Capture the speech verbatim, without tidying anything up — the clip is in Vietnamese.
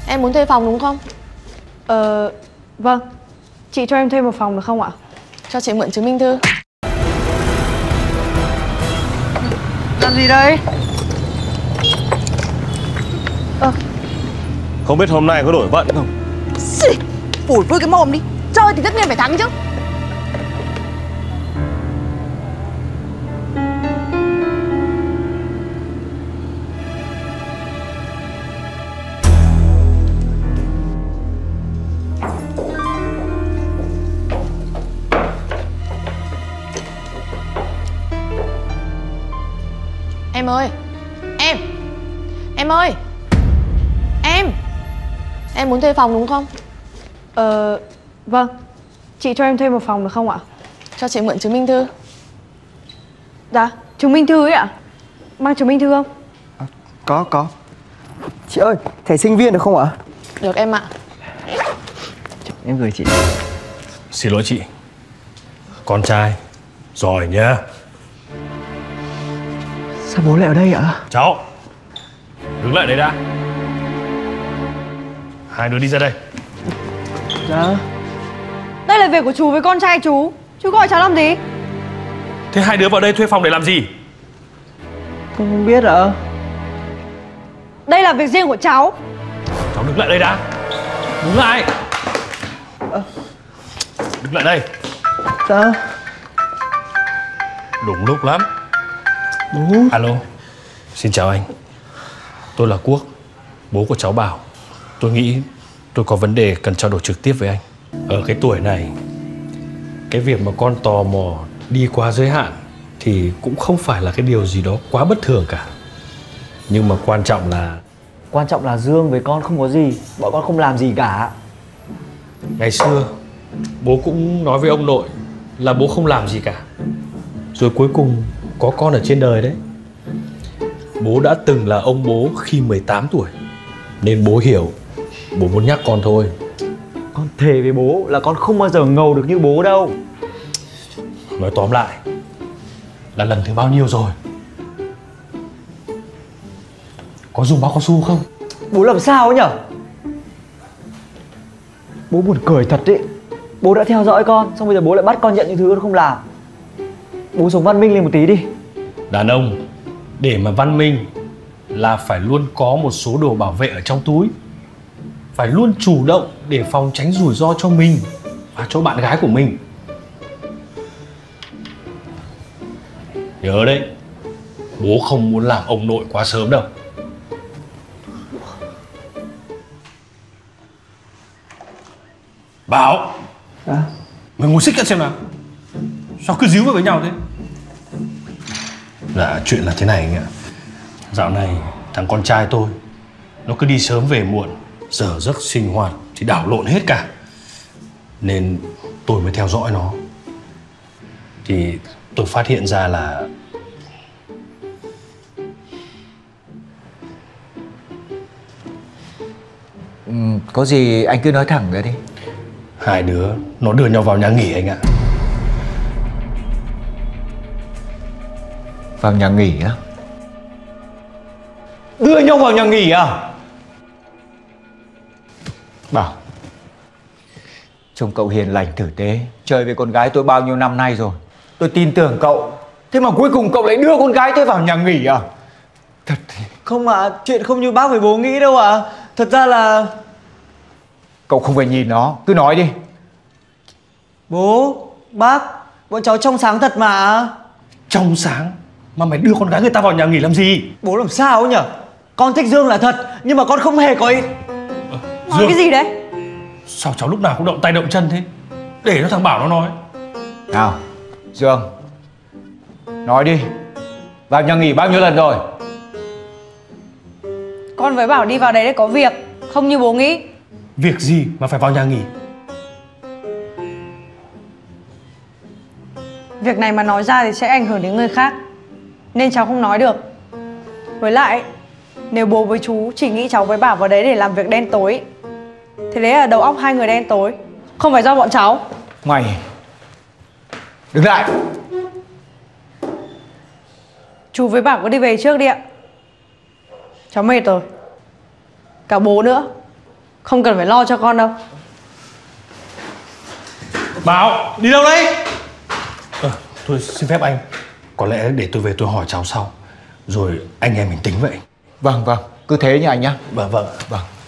Em muốn thuê phòng đúng không? Ờ, vâng. Chị cho em thuê một phòng được không ạ? Cho chị mượn chứng minh thư. Làm gì đây? Ờ. Không biết hôm nay có đổi vận không? Xì, phủi vui cái mồm đi. Chơi thì tất nhiên phải thắng chứ. Em ơi, em Em ơi, em Em muốn thuê phòng đúng không? Ờ, vâng. Chị cho em thuê một phòng được không ạ? Cho chị mượn chứng minh thư. Dạ, chứng minh thư ấy ạ? Mang chứng minh thư không? À, có, có. Chị ơi, thẻ sinh viên được không ạ? Được em ạ. Em gửi chị. Xin lỗi chị. Con trai giỏi nhá. Sao bố lại ở đây ạ? Cháu, đứng lại đấy đã. Hai đứa đi ra đây. Dạ. Đây là việc của chú với con trai chú. Chú gọi cháu làm gì? Thế hai đứa vào đây thuê phòng để làm gì? Con không biết ạ. Đây là việc riêng của cháu. Cháu đứng lại đây đã. Đứng lại. Đứng lại đây. Dạ. Đúng lúc lắm. Bố. Alo. Xin chào anh. Tôi là Quốc, bố của cháu Bảo. Tôi nghĩ tôi có vấn đề cần trao đổi trực tiếp với anh. Ở cái tuổi này, cái việc mà con tò mò đi quá giới hạn thì cũng không phải là cái điều gì đó quá bất thường cả. Nhưng mà quan trọng là Quan trọng là Dương với con không có gì. Bọn con không làm gì cả. ngày xưa bố cũng nói với ông nội là bố không làm gì cả. Rồi cuối cùng có con ở trên đời đấy. Bố đã từng là ông bố khi mười tám tuổi, nên bố hiểu. Bố muốn nhắc con thôi. Con thề với bố là con không bao giờ ngầu được như bố đâu. Nói tóm lại là lần thứ bao nhiêu rồi? Có dùng bao cao su không? Bố làm sao ấy nhở? Bố buồn cười thật đấy. Bố đã theo dõi con, xong bây giờ bố lại bắt con nhận những thứ con không làm. Bố sống văn minh lên một tí đi. Đàn ông để mà văn minh là phải luôn có một số đồ bảo vệ ở trong túi. Phải luôn chủ động để phòng tránh rủi ro cho mình và cho bạn gái của mình. Nhớ đấy, bố không muốn làm ông nội quá sớm đâu. Bảo. À? Mày ngồi xích ra xem nào. Sao cứ díu vào với nhau thế? Dạ chuyện là thế này anh ạ. Dạo này thằng con trai tôi nó cứ đi sớm về muộn, giờ giấc sinh hoạt thì đảo lộn hết cả. Nên tôi mới theo dõi nó. Thì tôi phát hiện ra là Ừ, có gì anh cứ nói thẳng ra đi. hai đứa nó đưa nhau vào nhà nghỉ anh ạ. Vào nhà nghỉ á? Đưa nhau vào nhà nghỉ à? Bảo, trông cậu hiền lành tử tế, chơi với con gái tôi bao nhiêu năm nay rồi. Tôi tin tưởng cậu. Thế mà cuối cùng cậu lại đưa con gái tôi vào nhà nghỉ à? Thật thì... Không ạ, à, chuyện không như bác với bố nghĩ đâu ạ. À. Thật ra là... Cậu không phải nhìn nó, cứ nói đi. Bố, bác, bọn cháu trong sáng thật mà. Trong sáng mà mày đưa con gái người ta vào nhà nghỉ làm gì? Bố làm sao ấy nhở? Con thích Dương là thật, nhưng mà con không hề có ý. ờ, Nói Dương, cái gì đấy? sao cháu lúc nào cũng động tay động chân thế? Để cho thằng Bảo nó nói. Nào, Dương, nói đi. Vào nhà nghỉ bao nhiêu lần rồi? Con với Bảo đi vào đấy để có việc, không như bố nghĩ. Việc gì mà phải vào nhà nghỉ? Việc này mà nói ra thì sẽ ảnh hưởng đến người khác, nên cháu không nói được. Với lại, nếu bố với chú chỉ nghĩ cháu với Bảo vào đấy để làm việc đen tối, thì đấy là đầu óc hai người đen tối, không phải do bọn cháu. Mày đứng lại. Chú với Bảo cứ đi về trước đi ạ. Cháu mệt rồi. Cả bố nữa. Không cần phải lo cho con đâu. Bảo, đi đâu đấy? Ờ, thôi xin phép anh. Có lẽ để tôi về tôi hỏi cháu sau. Rồi anh em mình tính vậy. Vâng vâng, cứ thế nha anh nhá. Vâng vâng. Vâng.